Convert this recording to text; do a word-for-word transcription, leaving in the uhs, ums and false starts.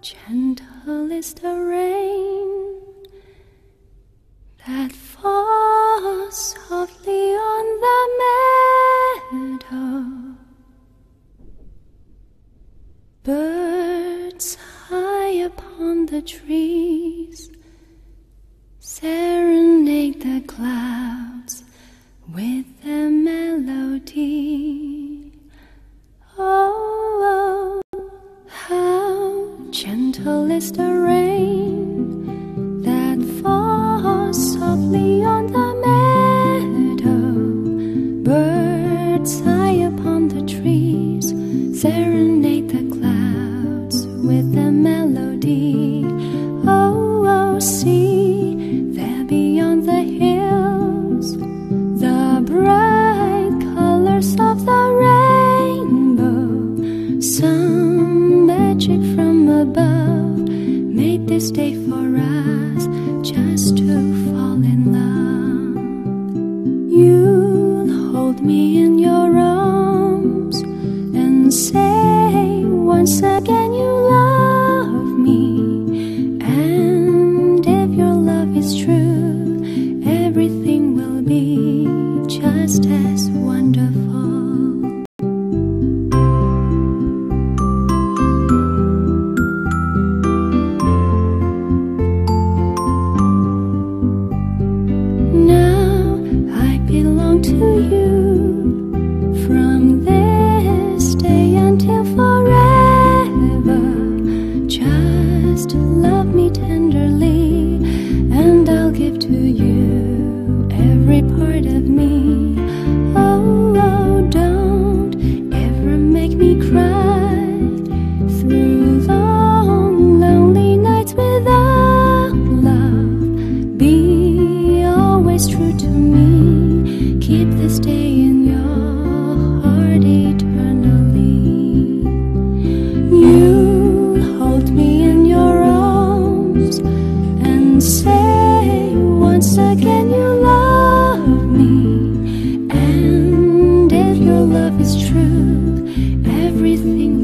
gentle is the rain that falls softly on the meadow. Birds high upon the trees serenade the clouds with a melody. Oh, oh, how gentle is the rain that falls softly on the meadow. Birds high upon the trees serenade the clouds with a melody. Oh, oh, see there beyond the hills the bright colors of the rainbow. Some magic from above made this day for us just to fall in love. You'll hold me in your arms and say once again you love me. And if your love is true, everything will be just as wonderful. Now I belong to you from this day until forever. Just love me tenderly and I'll give to you every part of me. Oh, oh, don't ever make me cry through long, lonely nights without love. Be always true to me. Keep this day in your heart eternally. You'll hold me in your arms and say once again you love me. And if your love is true, everything